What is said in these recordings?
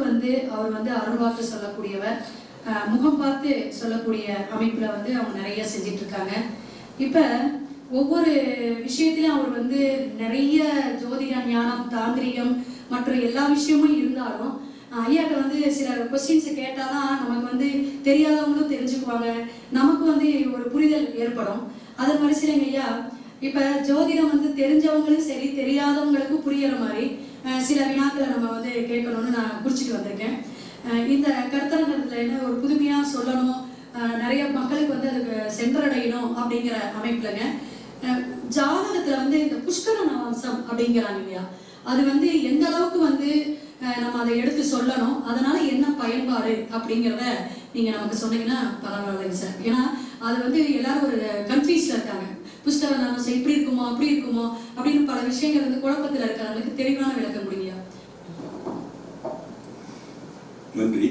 வந்து அவர் வந்து அருள்வாக்கு சொல்லக்கூடியவர், முகம் பார்த்து சொல்லக்கூடிய அமைப்புல வந்து அவங்க நிறைய செஞ்சிட்டு இருக்காங்க. இப்ப ஒவ்வொரு விஷயத்திலும் அவர் வந்து நிறைய ஜோதிட ஞானம், தாந்திரிகம் மற்ற எல்லா விஷயமும் இருந்தாலும் ஐயாட்ட வந்து சில கொஸ்டின்ஸ் கேட்டாதான் நமக்கு வந்து தெரியாதவங்களும் தெரிஞ்சுக்குவாங்க, நமக்கு வந்து ஒரு புரிதல் ஏற்படும். அதன் வரிசையிலங்க ஐயா, இப்ப ஜோதிடம் வந்து தெரிஞ்சவங்களும் சரி தெரியாதவங்களுக்கும் புரியற மாதிரி சில வினாக்களை நம்ம வந்து கேட்கணும்னு நான் குறிச்சிட்டு வந்திருக்கேன். இந்த கருத்தரங்கத்துல என்ன ஒரு புதுமையா சொல்லணும், நிறைய மக்களுக்கு வந்து அதுக்கு சென்றடையணும் அப்படிங்கிற அமைப்புலங்க, ஜாதகத்துல வந்து இந்த புஷ்கர நவம்சம் அப்படிங்கிறாங்க இல்லையா, அது வந்து எந்த அளவுக்கு வந்து நம்ம அதை எடுத்து சொல்லணும், அதனால என்ன பயன்பாடு அப்படிங்கிறத நீங்க நமக்கு சொன்னீங்கன்னா பரவாயில்லைங்க சார். ஏன்னா அது வந்து எல்லாரும் ஒரு கன்ஃபியூஸ்ல இருக்காங்க, புஷ்கர நவம்சம் இப்படி இருக்குமோ அப்படி இருக்குமோ அப்படின்னு பல விஷயங்கள் வந்து குழப்பத்தில் இருக்கிறவங்களுக்கு தெளிவான விளக்கம் முடியும். நன்றி.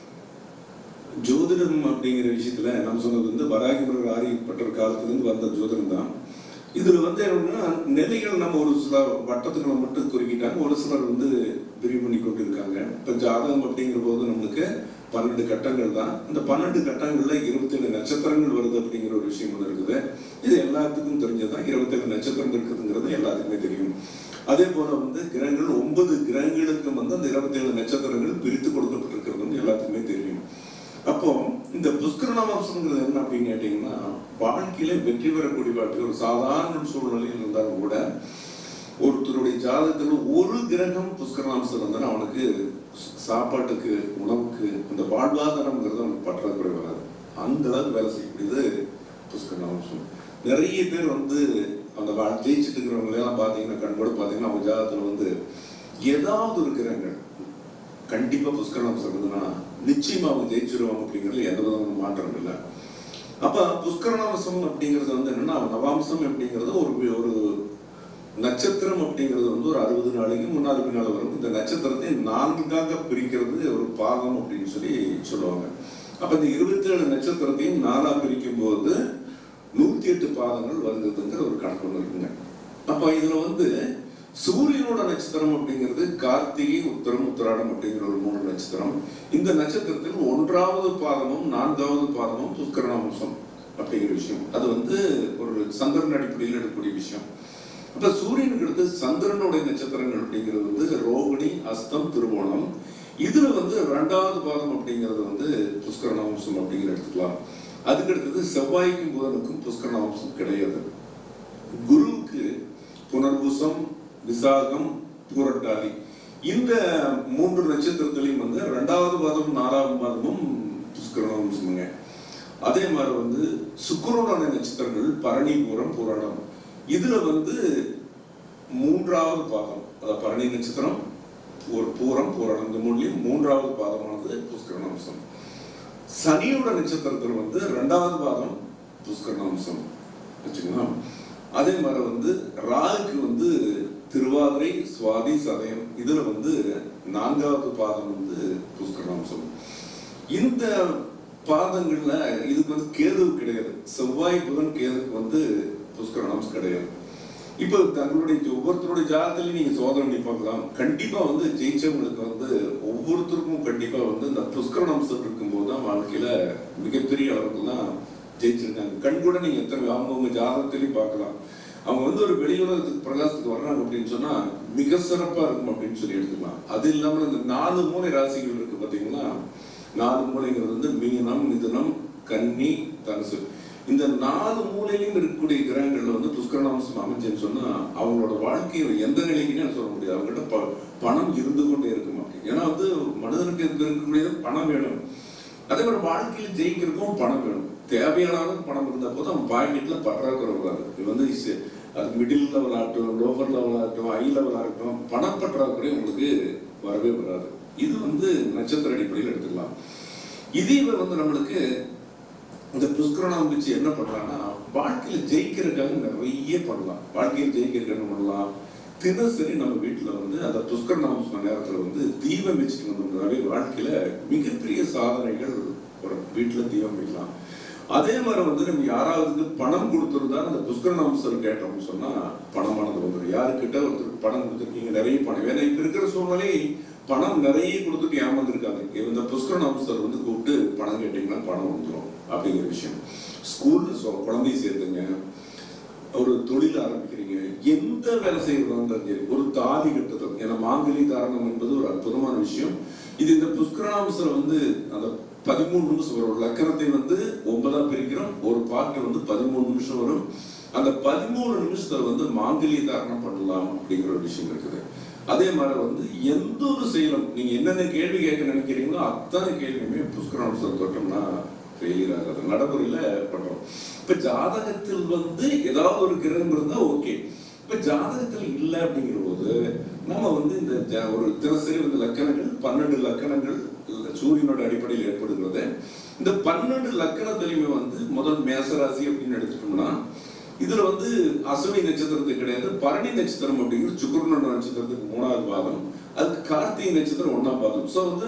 ஜோதிடம் அப்படிங்கிற விஷயத்துல நம்ம சொன்னது வந்து வராகிமர் ஆரியப்பட்ட காலத்திலிருந்து வந்த ஜோதிடம் தான். இதுல வந்து என்னன்னா நிலைகள் நம்ம ஒரு சில வட்டத்துக்களை மட்டும் குறிக்கிட்டாங்க, ஒரு சிலர் வந்து விரிவு பண்ணி கொண்டு இருக்காங்க. இப்ப ஜாதகம் அப்படிங்கிற போது நம்மளுக்கு 12 கட்டங்கள் தான். இந்த 12 கட்டங்கள்ல 27 நட்சத்திரங்கள் வருது அப்படிங்கிற ஒரு விஷயம் ஒன்று இருக்குது. இது எல்லாத்துக்கும் தெரிஞ்சதுதான். 27 நட்சத்திரம் இருக்குதுங்கிறது எல்லாத்துக்குமே தெரியும். அதே போல வந்து கிரகங்கள் 9 கிரகங்களுக்கு வந்து அந்த 27 நட்சத்திரங்கள் பிரித்து கொடுக்கப்பட்டிருக்கிறது எல்லாத்துக்குமே தெரியும். அப்போ இந்த புஷ்கர நவம்சம்ங்கிறது என்ன அப்படின்னு கேட்டீங்கன்னா, வாழ்க்கையில வெற்றி பெறக்கூடிய வாழ்க்கை ஒரு சாதாரண சூழ்நிலையில் இருந்தாலும் கூட ஒருத்தருடைய ஜாதகத்துல ஒரு கிரகம் புஷ்கர நவம்சம் இருந்தாலும் அவனுக்கு சாப்பாட்டுக்கு, உணவுக்கு, அந்த வாழ்வாதாரம்ங்கிறது அவனுக்கு பற்றாக்குறை வராது. அந்த அளவுக்கு வேலை செய்யக்கூடியது புஷ்கர நவம்சம். நிறைய பேர் வந்து அந்த ஜெயிச்சுட்டு இருக்கிறவங்களெல்லாம் பார்த்தீங்கன்னா கண் கூட பார்த்தீங்கன்னா அவங்க ஜாதகத்துல வந்து ஏதாவது ஒரு கிரகங்கள் கண்டிப்பா புஷ்கர நவம்சம் இருந்ததுன்னா நிச்சயமா அவங்க ஜெயிச்சிருவாங்க அப்படிங்கிறது எந்த விதமான மாற்றம் இல்லை. அப்ப புஷ்கர நவம்சம் அப்படிங்கிறது வந்து என்னன்னா, நவாம்சம் அப்படிங்கிறது ஒரு நட்சத்திரம் அப்படிங்கிறது வந்து ஒரு 60 நாளைக்கு முன்னாடி பின்னால வரும். இந்த நட்சத்திரத்தை 4ஆக பிரிக்கிறது ஒரு பாகம் அப்படின்னு சொல்லி சொல்லுவாங்க. அப்ப இந்த 27 நட்சத்திரத்தையும் 4ஆ பிரிக்கும் போது 108 பாதங்கள் வருகிறதுங்கிற ஒரு கணக்கு ஒன்று இருக்குங்க. அப்ப இதுல வந்து சூரியனோட நட்சத்திரம் அப்படிங்கிறது கார்த்திகை, உத்தரம், உத்திராடம் அப்படிங்கிற ஒரு 3 நட்சத்திரம். இந்த நட்சத்திரத்தில் 1ஆவது பாதமும் 4ஆவது பாதமும் புஷ்கர நவம்சம் அப்படிங்கிற விஷயம். அது வந்து ஒரு சந்திரன் அடிப்படையில் எடுக்கக்கூடிய விஷயம். அப்ப சூரியனுக்கு அடுத்து சந்திரனுடைய நட்சத்திரங்கள் அப்படிங்கிறது வந்து ரோகிணி, அஸ்தம், திருவோணம். இதுல வந்து 2ஆவது பாதம் அப்படிங்கிறது வந்து புஷ்கர நவம்சம் அப்படிங்கிற எடுத்துக்கலாம். அதுக்கு அடுத்தது செவ்வாய்க்கும் புதனுக்கும் புஷ்கர நவம்சம் கிடையாது. குருவுக்கு புனர்பூசம், விசாகம், பூரட்டாதி இந்த 3 நட்சத்திரத்திலையும் வந்து 2ஆவது பாதம் 4ஆவது பாதமும் புஷ்கர நவம்சம்ங்க. அதே மாதிரி வந்து சுக்கிரனுடைய நட்சத்திரங்கள் பரணி, பூரம், புராணம். இதுல வந்து 3ஆவது பாதம், அதாவது பரணி நட்சத்திரம், பூரம், புராணம், இந்த 3லயும் 3ஆவது பாதமானது புஷ்கர நவம்சம். சனியோட நட்சத்திரத்தில் வந்து 2ஆவது பாதம் புஷ்கர நவம்சம் வச்சுக்கலாம். அதே மாதிரி வந்து ராகுக்கு வந்து திருவாதிரை, சுவாதி, சதயம். இதுல வந்து 4ஆவது பாதம் வந்து புஷ்கர நவம்சம். இந்த பாதங்கள்ல இதுக்கு வந்து கேது கிடையாது. செவ்வாய், புதன், கேதுக்கு வந்து புஷ்கர நவம்சம் கிடையாது. இப்போ தங்களுடைய ஒவ்வொருத்தருடைய ஜாதகத்திலையும் நீங்க சோதனை பண்ணி பார்க்கலாம். கண்டிப்பா வந்து ஜெயிச்சவங்களுக்கு வந்து ஒவ்வொருத்தருக்கும் கண்டிப்பா வந்து இந்த புஷ்கர நவம்சம் இருக்கும்போது தான் வாழ்க்கையில மிகப்பெரிய அளவுக்கு தான் ஜெயிச்சிருக்காங்க. கண் கூட நீங்க எத்தனை அவங்கவுங்க ஜாதகத்திலையும் பார்க்கலாம். அவங்க வந்து ஒரு வெளியுலகத்துக்கு பிரகாசத்துக்கு வர்றாங்க அப்படின்னு சொன்னா மிக சிறப்பா இருக்கும் அப்படின்னு சொல்லி எடுத்துக்கலாம். அது இல்லாம இந்த 4 மூலை ராசிகள் இருக்கு பாத்தீங்கன்னா, 4 மூலைங்கிறது வந்து மீனம், மிதுனம், கன்னி, தனுசு. இந்த 4 மூலையிலும் இருக்கக்கூடிய கிரகங்கள்ல வந்து புஷ்கர நவம்சம் அமைஞ்சுன்னு சொன்னா அவங்களோட வாழ்க்கையை எந்த நிலைக்குன்னு சொல்ல முடியாது. அவங்ககிட்ட பணம் இருந்து கொண்டே இருக்க மாட்டேங்குது. ஏன்னா வந்து மனிதனுக்கு இருக்கக்கூடிய பணம் வேணும். அதே மாதிரி வாழ்க்கையில் ஜெயிக்கிறதுக்கும் பணம் வேணும். தேவையான அளவுக்கு பணம் இருந்த போது அவன் பாக்கெட்ல பற்றாக்குறை வராது. இது வந்து அது மிடில் லெவல் ஆகட்டும், லோவர் லெவல் ஆகட்டும், ஹை லெவல் ஆகட்டும், பணப்பற்றாக்குறை உங்களுக்கு வரவே வராது. இது வந்து நட்சத்திர அடிப்படையில் எடுத்துக்கலாம். இதே வந்து நம்மளுக்கு இந்த புஷ்கர நவம்சம் என்ன பண்றாங்கன்னா, வாழ்க்கையில ஜெயிக்கிறதுக்காக நிறைய பண்ணலாம். வாழ்க்கையில் ஜெயிக்கிறதுக்காக பண்ணலாம். தினசரி நம்ம வீட்டுல வந்து அந்த புஷ்கர நவம்ச நேரத்துல வந்து தீபம் வச்சுட்டு வந்தோம்னாவே வாழ்க்கையில மிகப்பெரிய சாதனைகள் வரும். வீட்டுல தீபம் வைக்கலாம். அதே மாதிரி வந்து நம்ம யாராவது பணம் கொடுத்துருந்தா அந்த புஷ்கர நவம்சம் கேட்டோம்னு சொன்னா பணமானது வந்துடும். யாருக்கிட்ட ஒருத்தருக்கு பணம் கொடுத்துருக்கீங்க, நிறைய பணம். ஏன்னா இப்ப இருக்கிற சூழ்நிலை பணம் நிறைய கொடுத்துட்டு ஏமாந்துருக்காங்க. இந்த புஷ்கரன் ஆஃபீஸர் வந்து கூப்பிட்டு பணம் கேட்டீங்கன்னா பணம் வந்துடும் அப்படிங்கிற விஷயம். ஸ்கூல்ல குழந்தைய சேர்த்துங்க, ஒரு தொழில் ஆரம்பிக்கிறீங்க, எந்த வேலை செய்யறதா சரி, ஒரு தாலி கட்டுதல், ஏன்னா மாங்கலி தாரணம் என்பது ஒரு அற்புதமான விஷயம். இது இந்த புஷ்கரன் ஆஃபீஸர் வந்து அந்த 13 நிமிஷம் வரும். ஒரு லக்கணத்தை வந்து 9ஆ பிரிக்கிறோம், ஒரு பாட்டு வந்து 13 நிமிஷம் வரும். அந்த 13 நிமிஷத்துல வந்து மாங்கல்ய தாரணம் பண்ணலாம் அப்படிங்கிற ஒரு விஷயம் இருக்குது. அதே மாதிரி வந்து எந்த ஒரு செயலும் நீங்க என்னென்ன கேள்வி கேட்க நினைக்கிறீங்களோ அத்தனை கேள்வியுமே புஷ்கரன் ஆஃபீஸர் தொட்டோம்னா ஃபெயிலியர் ஆகாது, நடைமுறையில பண்றோம். இப்ப ஜாதகத்தில் வந்து ஏதாவது ஒரு கிரகம் இருந்தா ஓகே. இப்ப ஜாதகத்தில் இல்லை அப்படிங்கிற போது நம்ம வந்து இந்த ஒரு தினசரி வந்து லக்கணங்கள் 12 லக்கணங்கள் சூரியனோட அடிப்படையில் ஏற்படுகிறது. இந்த 12 லக்கணத்திலையுமே வந்து முதல் மேசராசி அப்படின்னு எடுத்துட்டோம்னா இதுல வந்து அசுவினி நட்சத்திரத்துக்கு கிடையாது, பரணி நட்சத்திரம் அப்படிங்கிறது சுக்கிரனோட நட்சத்திரத்துக்கு 3வது பாதம், அதுக்கு கார்த்திகை நட்சத்திரம் 1ஆம் பாதம். ஸோ வந்து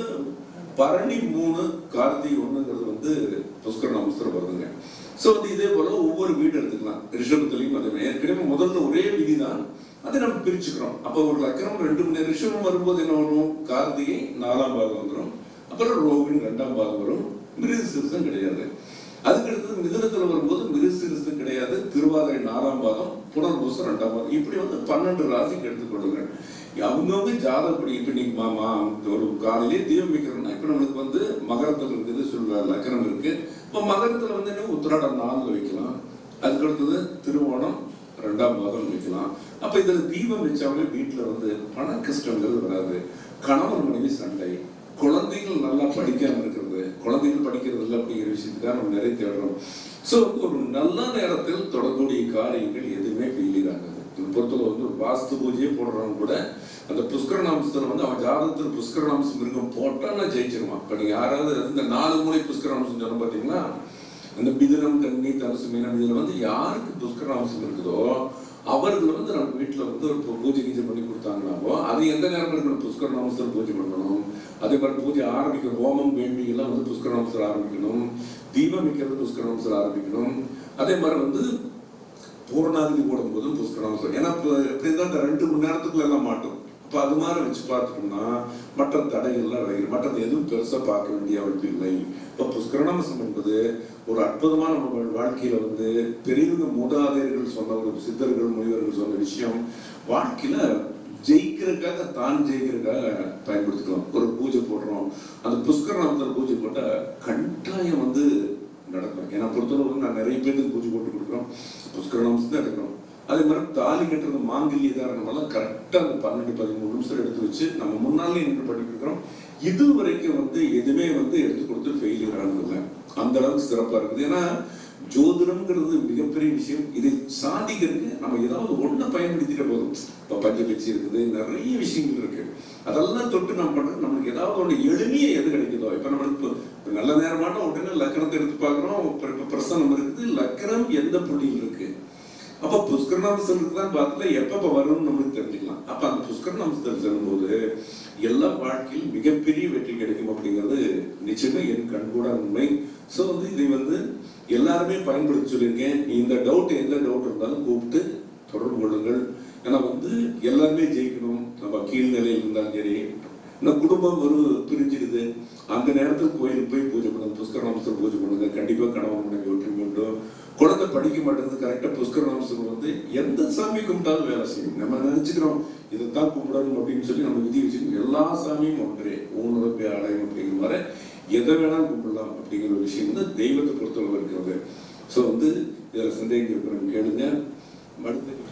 பரணி 3 கார்த்திகை 1ங்கிறது வந்து புஷ்கரன் ஆஃபீஸர் வருதுங்க. ஸோ வந்து இதே போல ஒவ்வொரு வீடு எடுத்துக்கலாம். ரிஷபத்திலையும் அதே ஏற்கனவே முதல்ல ஒரே விதி தான், அதை நம்ம பிரிச்சுக்கிறோம். அப்போ ஒரு லக்கணம் 2 மணி ரிஷபம் வரும்போது என்ன வரும், கார்த்திகை 4ஆம் பாதம் வந்துடும், அப்புறம் ரோகிணி 2ஆம் பாதம் வரும், மிருகசீரிஷம் கிடையாது. அதுக்கடுத்தது மிதுனத்துல வரும்போது மிருகசீரிஷம் கிடையாது, திருவாதிரை 4ஆம் பாதம், புனர்பூசம் 2ஆம் பாதம். இப்படி வந்து 12 ராசிக்கு எடுத்துக்கொள்ளுங்க. அவங்கவுங்க ஜாதகப்படி இப்ப நீங்க மாமா ஒரு காலையிலே தீபம் வைக்கிறோம்னா இப்ப நம்மளுக்கு வந்து மகரத்துல இருக்குது, சொல்ற லக்கணம் இருக்கு. இப்ப மகரத்துல வந்து என்ன உத்திராடம் 4ல வைக்கலாம், அதுக்கடுத்தது திருவோணம் 2ஆம் பாதம் வைக்கலாம். அப்ப இதுல தீபம் வச்சாவே வீட்டுல வந்து பண கஷ்டங்கள் வராது, கணவன் மனைவி சண்டை, குழந்தைகள் நல்லா படிக்காம இருக்கிறது, குழந்தைகள் படிக்கிறது இல்லை அப்படிங்கிற விஷயத்துக்காக நம்ம நிறைய தேடுறோம். ஸோ ஒரு நல்ல நேரத்தில் தொடரக்கூடிய காரியங்கள் எதுவுமே ஃபெயிலியர் ஆகாது. பொறுத்தவரை வந்து ஒரு வாஸ்து பூஜையே போடுறவங்க கூட அந்த புஷ்கரன் அம்சத்தில் வந்து அவன் ஜாதகத்தில் புஷ்கரன் அம்சம் இருக்கும் போட்டான்னா ஜெயிச்சிருவான். இப்போ நீங்கள் யாராவது இந்த 4 மூலை புஷ்கரன் அம்சம் சொன்ன பார்த்தீங்கன்னா இந்த மிதுனம் கன்னி தனுசு மீனம் இதில் வந்து யாருக்கு புஷ்கரன் அம்சம் இருக்குதோ அவர்கள் வந்து நம்ம வீட்டில் வந்து ஒரு பூஜை கீஜை பண்ணி கொடுத்தாங்கன்னாவோ அது எந்த நேரம் இருக்கணும், புஷ்கரன் அம்சத்தில் பூஜை பண்ணணும். அதே மாதிரி பூஜை ஆரம்பிக்கணும், ஹோமம் வேண்டியெல்லாம் வந்து புஷ்கரன் அம்சத்தில் ஆரம்பிக்கணும், தீபம் வைக்கிறது புஷ்கரன் அம்சத்தில் ஆரம்பிக்கணும். அதே மாதிரி வந்து பூர்ணாதிதி போடும்போதும் புஷ்கரன் அம்சம். ஏன்னா இப்படி இருந்தால் இந்த 2 மணி நேரத்துக்குள்ள எல்லாம் மாட்டோம். இப்போ அது மாதிரி வச்சு பார்த்துட்டோம்னா மற்ற தடைகள்லாம் விளையும், மற்றது எதுவும் பெருசாக பார்க்க வேண்டிய அவளுக்கு இல்லை. இப்போ புஷ்கரணாம்சம் என்பது ஒரு அற்புதமான நம்ம வாழ்க்கையில வந்து பெரியவங்க மூதாதையர்கள் சொன்ன ஒரு சித்தர்கள் முனிவர்கள் சொன்ன விஷயம் வாழ்க்கையில ஜெயிக்கிறதுக்காக தான் ஜெயிக்கிறதுக்காக பயன்படுத்திக்கலாம். ஒரு பூஜை போடுறோம், அந்த புஷ்கரணாமத்தில் பூஜை போட்டால் கட்டாயம் வந்து நடக்கும். ஏன்னா பொறுத்தளவு நான் நிறைய பேருக்கு பூஜை போட்டு கொடுக்குறோம், புஷ்கரணாம்சம் தான் எடுக்கிறோம். அதே மாதிரி தாலி கட்டுறது மாங்கல்ய தாரணம் எல்லாம் கரெக்டாக அந்த 12-13 நிமிஷம் எடுத்து வச்சு நம்ம முன்னாலே நின்று பண்ணிக்கிறோம். இது வரைக்கும் வந்து எதுவுமே வந்து எடுத்து கொடுத்து ஃபெயிலியர் ஆனதில்லை, அந்த அளவுக்கு சிறப்பாக இருக்குது. ஏன்னா ஜோதிடம்ங்கிறது மிகப்பெரிய விஷயம். இதை சாதிக்கிறதுக்கு நம்ம ஏதாவது ஒன்றை பயன்படுத்திட்ட போதும். இப்போ பஞ்சபட்சி இருக்குது, நிறைய விஷயங்கள் இருக்கு, அதெல்லாம் தொட்டு நம்ம பண்ணுறது நம்மளுக்கு ஏதாவது ஒன்று எளிமையை எது கிடைக்குதோ. இப்போ நம்மளுக்கு நல்ல நேரமான உடனே லக்கணத்தை எடுத்து பார்க்குறோம், இப்போ பிரசனம் இருக்குது, லக்கணம் எந்த புள்ளியில் இருக்கு, அப்போ புஷ்கரணாம்சத்துக்கு தான் பார்த்துல எப்போ வரும்னு நம்மளுக்கு தெரிஞ்சுக்கலாம். அப்போ அந்த புஷ்கரணாம்சத்தில் செல்லும்போது எல்லா வாழ்க்கையில் மிகப்பெரிய வெற்றி கிடைக்கும் அப்படிங்கிறது நிச்சயமா என் கண்கூட உண்மை. ஸோ வந்து இதை வந்து எல்லாருமே பயன்படுத்தி சொல்லியிருக்கேன். இந்த டவுட் எந்த டவுட் இருந்தாலும் கூப்பிட்டு தொடர்பு கொள்ளுங்கள். ஏன்னா வந்து எல்லாருமே ஜெயிக்கணும். நம்ம கீழ்நிலையில் இருந்தாலும் சரி, இந்த குடும்பம் ஒரு பிரிஞ்சிடுது, அந்த நேரத்தில் கோயிலுக்கு போய் பூஜை பண்ணுங்க, புஷ்கரணாம்சத்தில் பூஜை பண்ணுங்க, கண்டிப்பாக கணவன் மனைவி ஒற்றுமை உண்டும். குழந்தை படிக்க மாட்டேங்குது, கரெக்டாக புஷ்கரணாம்சம் வந்து எந்த சாமி கும்பிட்டாலும் வேலை செய்யும். நம்ம நினைச்சுக்கிறோம் இதைத்தான் கும்பிடணும் அப்படின்னு சொல்லி நம்ம விதி வச்சுக்கணும். எல்லா சாமியும் ஒன்றே ஊனுறப்பே ஆலயம் அப்படிங்கிற மாதிரி எதை வேணாலும் கும்பிடலாம் அப்படிங்கிற ஒரு விஷயம் வந்து தெய்வத்தை பொறுத்தளவு இருக்கிறது. ஸோ வந்து இதில் சந்தேகம் இருக்கிறவங்க கேளுங்க. அடுத்த